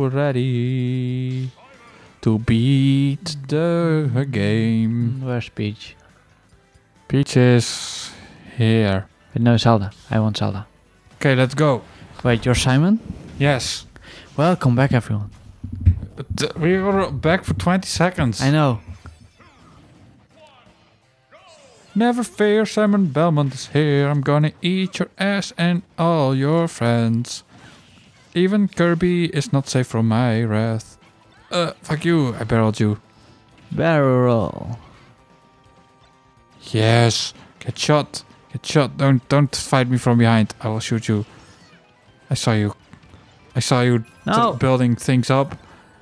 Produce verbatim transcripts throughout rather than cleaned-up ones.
so ready to beat the game. Where's Peach? Peach is here. Wait, no, Zelda. I want Zelda. Okay, let's go. Wait, you're Simon? Yes. Welcome back, everyone. T- We are back for twenty seconds. I know. Never fear, Simon Belmont is here. I'm gonna eat your ass and all your friends. Even Kirby is not safe from my wrath. Uh, fuck you, I barreled you. Barrel. Yes, get shot. Get shot. Don't don't fight me from behind. I will shoot you. I saw you. I saw you No. t- building things up.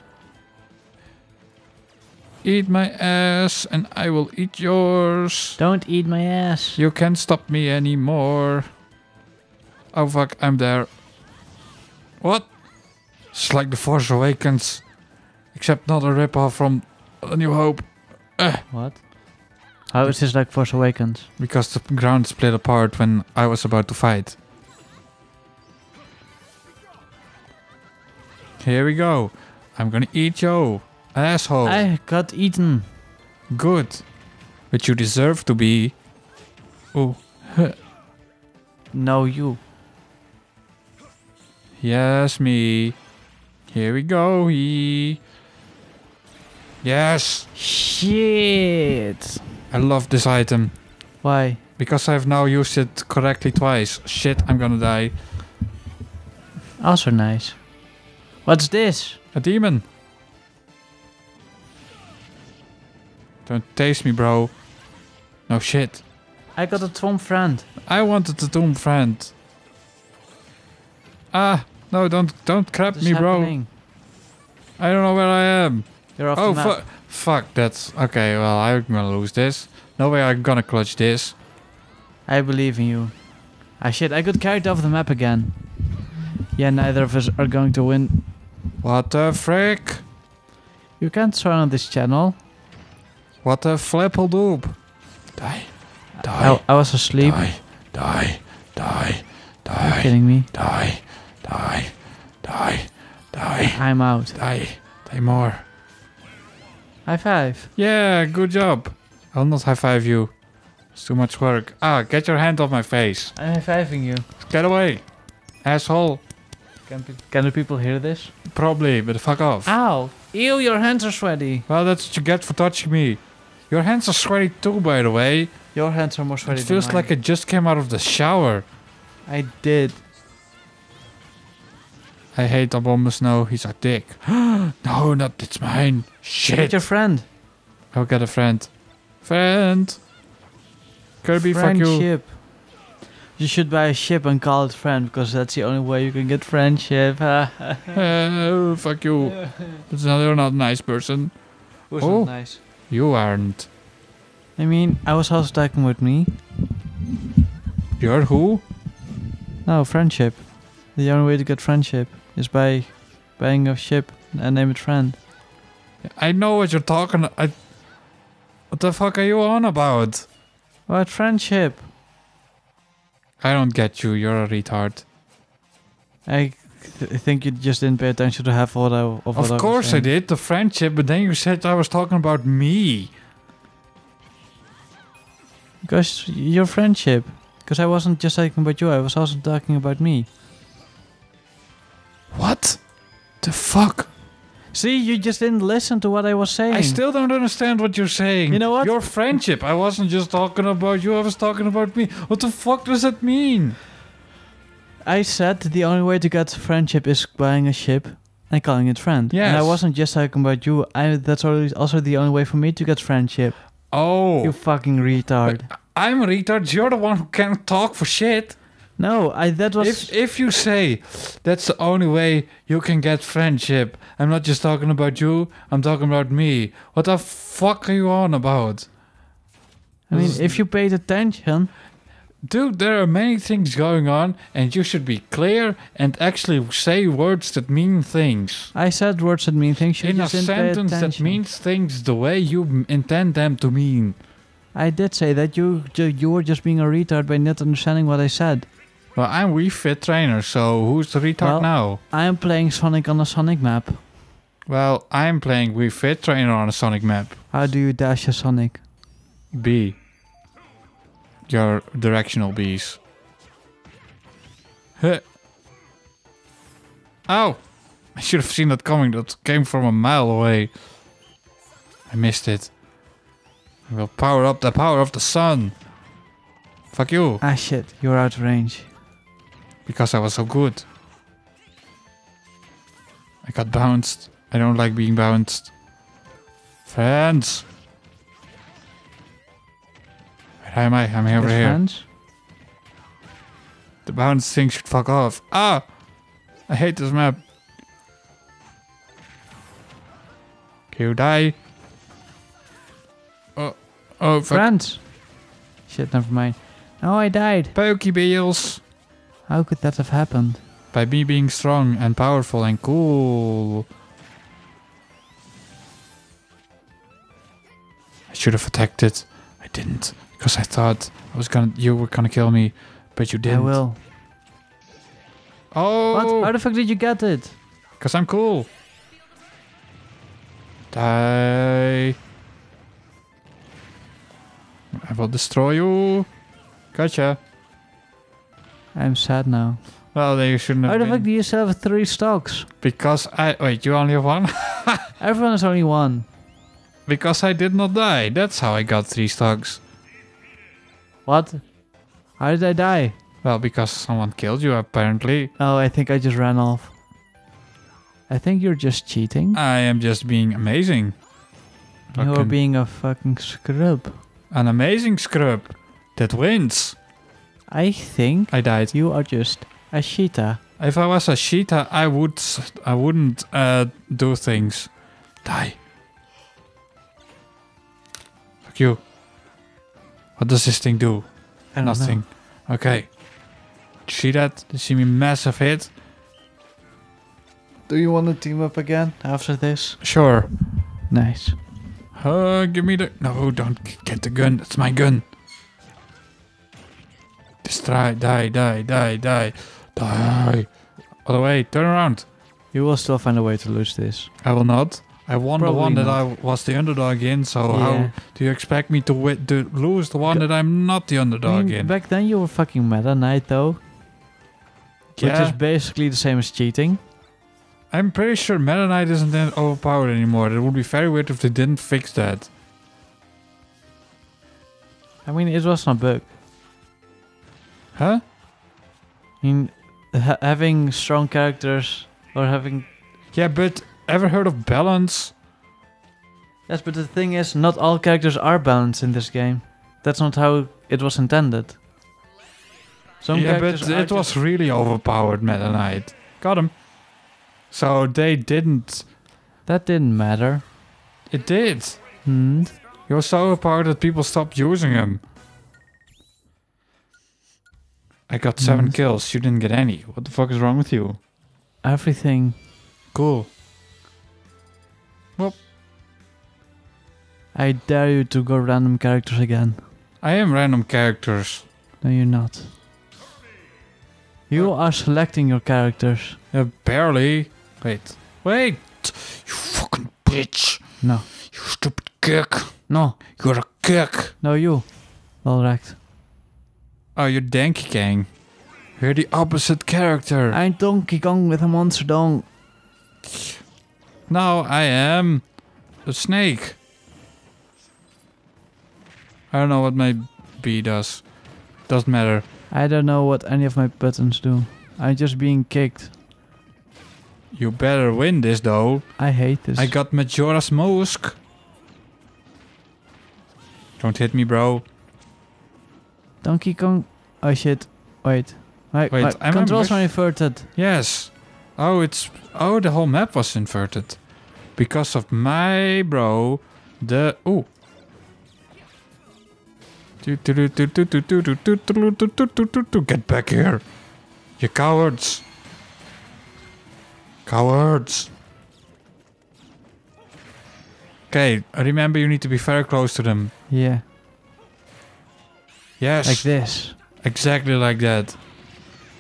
Eat my ass and I will eat yours. Don't eat my ass. You can't stop me anymore. Oh fuck, I'm there. What? It's like The Force Awakens. Except not a ripoff from A New Hope. Uh, What? How is this like Force Awakens? because the ground split apart when I was about to fight. Here we go. I'm gonna eat you, asshole. I got eaten. Good. But you deserve to be... Oh. No, you. Yes, me. Here we go. He. Yes. Shit. I love this item. Why? Because I've now used it correctly twice. Shit, I'm gonna die. Also nice. What's this? A demon. Don't taste me, bro. No shit. I got a Tom friend. I wanted the tomb friend. Ah, no, don't don't crap What's me, bro. happening? I don't know where I am. You're off Oh, the fu- map. fuck, that's... Okay, well, I'm gonna lose this. No way I'm gonna clutch this. I believe in you. Ah shit, I got carried off the map again. Yeah, neither of us are going to win. What the frick? You can't swear on this channel. What the flippledoop? Die. Die. I, I was asleep. Die. Die. Die. Are you Die. kidding me? Die. Die. Die. Die. I'm out. Die. Die more. High five. Yeah, good job. I'll not high five you. It's too much work. Ah, get your hand off my face. I'm high fiving you. Get away. Asshole. Can, pe- can the people hear this? Probably, but fuck off. Ow! Ew, your hands are sweaty. Well, that's what you get for touching me. Your hands are sweaty too, by the way. Your hands are more sweaty It feels than mine. like I just came out of the shower. I did. I hate Abomus now. He's a dick. No, not it's mine. Get Shit. your friend. I'll get a friend. Friend. Kirby, fuck you. Friendship. You should buy a ship and call it friend, because that's the only way you can get friendship. Oh, fuck you. That's not, you're not a nice person. Was Oh. not nice. You aren't. I mean, I was also talking with me. You're who? No, friendship. The only way to get friendship is by buying a ship and name it friend. I know what you're talking. I. What the fuck are you on about? What friendship? I don't get you. You're a retard. I th- think you just didn't pay attention to half what I, of what I Of was course I saying. did. The friendship, but then you said I was talking about me. Because your friendship. Because I wasn't just talking about you, I was also talking about me. What? The fuck? See, you just didn't listen to what I was saying. I still don't understand what you're saying. You know what? Your friendship. I wasn't just talking about you. I was talking about me. What the fuck does that mean? I said the only way to get friendship is buying a ship and calling it friend. And I Yes. wasn't just talking about you. I that's always also the only way for me to get friendship. Oh. You fucking retard. I'm a retard. You're the one who can't talk for shit. No, I that was If if you say that's the only way you can get friendship, I'm not just talking about you. I'm talking about me. What the fuck are you on about? I mean, if you paid attention, Dude, there are many things going on, and you should be clear and actually say words that mean things. I said words that mean things. You In a just didn't pay sentence that attention. means things the way you m- intend them to mean. I did say that you ju- you were just being a retard by not understanding what I said. Well, I'm Wii Fit trainer, so who's the retard Well- now? I'm playing Sonic on a Sonic map. Well, I'm playing Wii Fit trainer on a Sonic map. How do you dash a Sonic? B. Your directional Bs. Huh. Ow! I should have seen that coming. That came from a mile away. I missed it. I will power up the power of the sun. Fuck you. Ah shit, you're out of range. Because I was so good. I got bounced. I don't like being bounced. Friends! Where am I? I'm over Yes, here. friends? The bounce thing should fuck off. Ah! I hate this map. Can you die? Oh, oh, fuck. Friends! Shit, never mind. Oh, I died. Pokeballs. How could that have happened? By me being strong and powerful and cool. I should have attacked it. I didn't. Because I thought I was gonna you were gonna kill me. But you didn't. I will. Oh! What? How the fuck did you get it? Because I'm cool. Die. I will destroy you. Gotcha. I'm sad now. Well, then you shouldn't have How the been. fuck do you still have three stocks? Because I... Wait, you only have one? Everyone has only one. Because I did not die. That's how I got three stocks. What? How did I die? Well, because someone killed you, apparently. Oh, I think I just ran off. I think you're just cheating. I am just being amazing. You're Fucking- being a fucking scrub. An amazing scrub that wins. I think I died. you are just a cheetah. If I was a cheetah, I would. s- I wouldn't uh, do things. Die. Fuck you. What does this thing do? I don't Nothing. Okay. See that? You see me massive hit? Do you want to team up again after this? Sure. Nice. Uh, give me the... No, don't g- get the gun. That's my gun. Destroy. Die, die, die, die. Die. All the way. Turn around. You will still find a way to lose this. I will not. I won the Probably one that not. I was the underdog in, so Yeah. how do you expect me to, wi- to lose the one Go- that I'm not the I underdog mean, in? back then you were fucking Meta Knight though. Which Yeah. is basically the same as cheating. I'm pretty sure Meta Knight isn't that overpowered anymore. It would be very weird if they didn't fix that. I mean, it was not a bug. Huh? I mean, ha- having strong characters or having... Yeah, but ever heard of balance? Yes, but the thing is, not all characters are balanced in this game. That's not how it was intended. Some yeah, but characters are it was just- really overpowered, Meta Knight. Got him. So they didn't... That didn't matter. It did. Hmm. He was so overpowered that people stopped using him. I got seven Hmm. kills. You didn't get any. What the fuck is wrong with you? Everything. Cool. I dare you to go random characters again. I am random characters. No, you're not. You are selecting your characters. Uh, barely. Wait. Wait! You fucking bitch! No. You stupid kick! No. You're a kick! No, you. Well wrecked. Oh, you're Donkey Kong. You're the opposite character. I'm Donkey Kong with a monster dong. No, I am a snake. I don't know what my B does. Doesn't matter. I don't know what any of my buttons do. I'm just being kicked. You better win this though. I hate this. I got Majora's Mask. Don't hit me, bro. Donkey Kong. Oh shit. Wait. My, Wait, my I'm controls ambush- are inverted. Yes. Oh, it's... Oh, the whole map was inverted. Because of my bro. The... Ooh. Get back here. You cowards. Cowards. Okay, remember you need to be very close to them. Yeah. Yes. Like this. Exactly like that.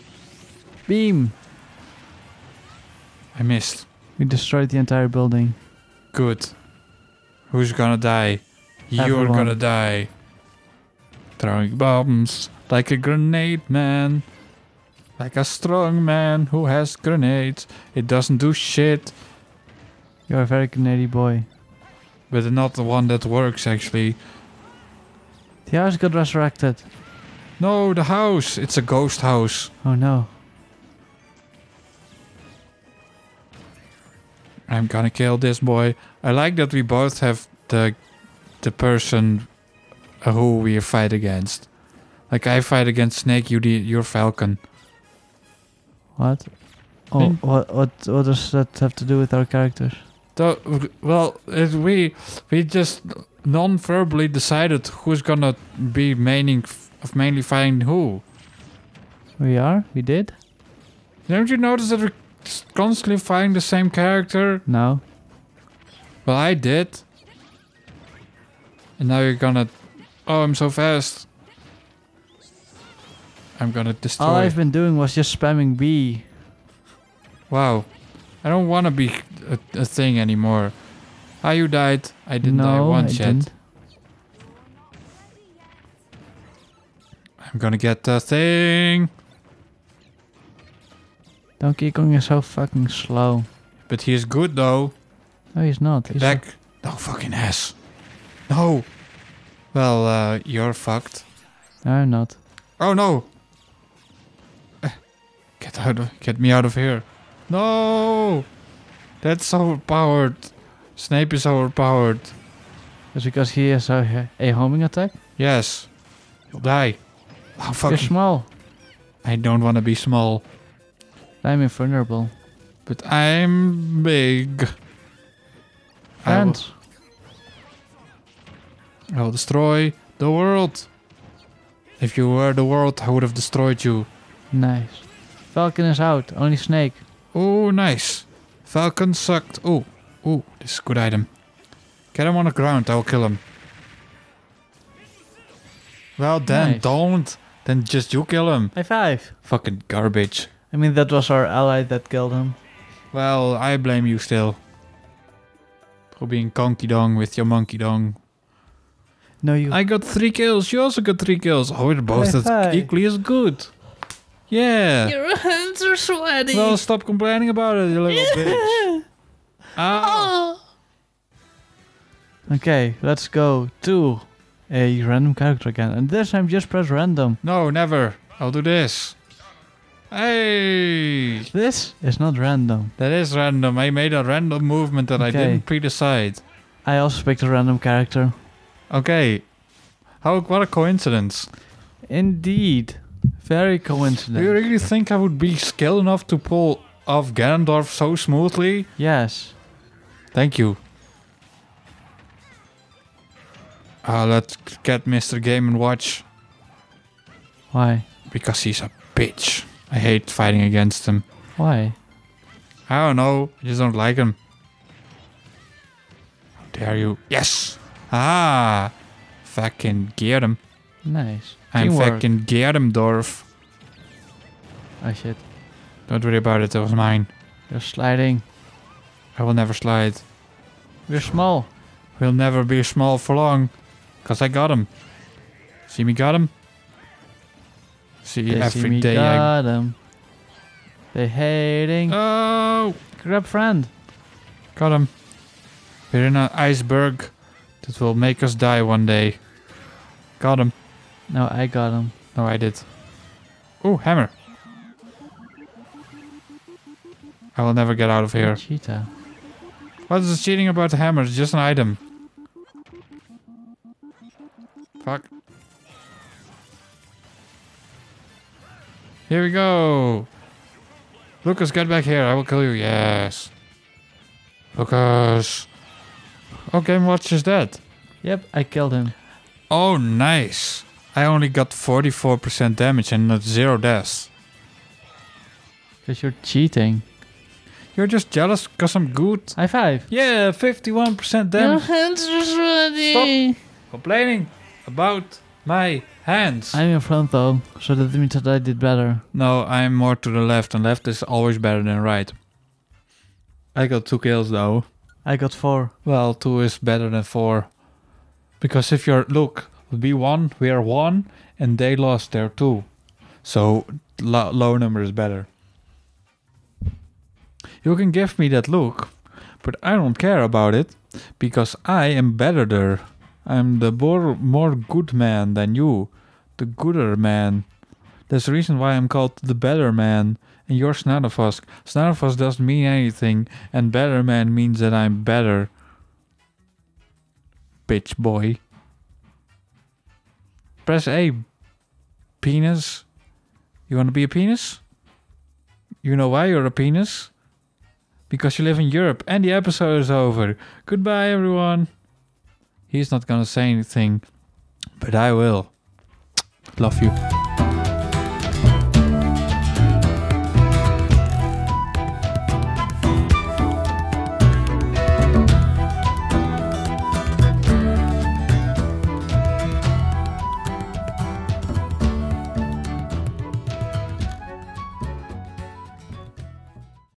Beam. I missed. We destroyed the entire building. Good. Who's gonna die? You're Everyone. gonna die. Throwing bombs like a grenade man. Like a strong man who has grenades. It doesn't do shit. You're a very grenady boy. But not the one that works actually. The house got resurrected. No, the house. It's a ghost house. Oh no. I'm gonna kill this boy. I like that we both have the the person who we fight against. Like I fight against Snake, you the you're Falcon. What? Oh, Then- what, what, what does that have to do with our characters? So, well, it, we we just non-verbally decided who's gonna be maining of mainly fighting who. We are? We did? Don't you notice that we're constantly fighting the same character? No. Well, I did. And now you're gonna... Oh, I'm so fast. I'm gonna destroy... All I've been doing was just spamming B. Wow. I don't want to be a, a thing anymore. Ah, you died. I didn't die no, once I yet. didn't. I'm gonna get the thing. Donkey Kong is so fucking slow. But he's good though. No, he's not. He's Back. No fucking ass. No. Well, uh, you're fucked. No, I'm not. Oh no. Eh, Get out of, get me out of here. No. That's overpowered. Snape is overpowered. It's because he has a, a homing attack? Yes. You'll die. Oh You're fucking. small. I don't want to be small. I'm invulnerable. But I'm big. I will, Friends. I will destroy the world. If you were the world, I would have destroyed you. Nice. Falcon is out. Only Snake. Oh, nice. Falcon sucked. Oh, oh, this is a good item. Get him on the ground, I will kill him. Well, then Nice. don't. Then just you kill him. High five. Fucking garbage. I mean, that was our ally that killed him. Well, I blame you still. For being conky dong with your monkey dong. No, you. I got three kills. You also got three kills. Oh, we're both High as five. equally as good. Yeah. Your hands are sweaty. Well, stop complaining about it, you little bitch. Ow. Oh. Okay, let's go to a random character again. And this time just press random. No, never. I'll do this. Hey. This is not random. That is random. I made a random movement that I Okay. didn't pre-decide. I also picked a random character. Okay. How? What a coincidence. Indeed. Very Do you coincident. really think I would be skilled enough to pull off Ganondorf so smoothly? Yes. Thank you. Uh, let's get Mister Game and Watch. Why? Because he's a bitch. I hate fighting against him. Why? I don't know. I just don't like him. How dare you? Yes! Ah! Fucking get him. Nice. I'm Teamwork. fucking Germdorf. Oh shit. Don't worry about it, that was mine. You're sliding. I will never slide. You're small. We'll never be small for long. Cause I got him. See me got him? See They every see me day I... got him. They hating. Oh! Grab friend. Got him. We're in an iceberg that will make us die one day. Got him. No, I got him. No, I did. Oh, hammer. I will never get out of here. Cheetah. What is the cheating about the hammer? It's just an item. Fuck. Here we go. Lucas, get back here. I will kill you. Yes. Lucas. Oh, Game Watch is dead. Yep, I killed him. Oh, nice. I only got forty-four percent damage and not zero deaths. Because you're cheating. You're just jealous because I'm good. High five. Yeah, fifty-one percent Your damage. hands are sweaty. Complaining about My hands! I'm in front though, so that means that I did better. No, I'm more to the left, and left is always better than right. I got two kills though. I got four. Well, two is better than four. Because if you're... Look, we won, we are one, and they lost their two. So, lo low number is better. You can give me that look, but I don't care about it, because I am better there. I'm the more, more good man than you. The gooder man. That's the reason why I'm called the better man. And you're Snarfosk. Snarfosk doesn't mean anything, and better man means that I'm better. Bitch boy. Press A. Penis. You wanna be a penis? You know why you're a penis? Because you live in Europe, and the episode is over. Goodbye, everyone. He's not gonna say anything, but I will. Love you.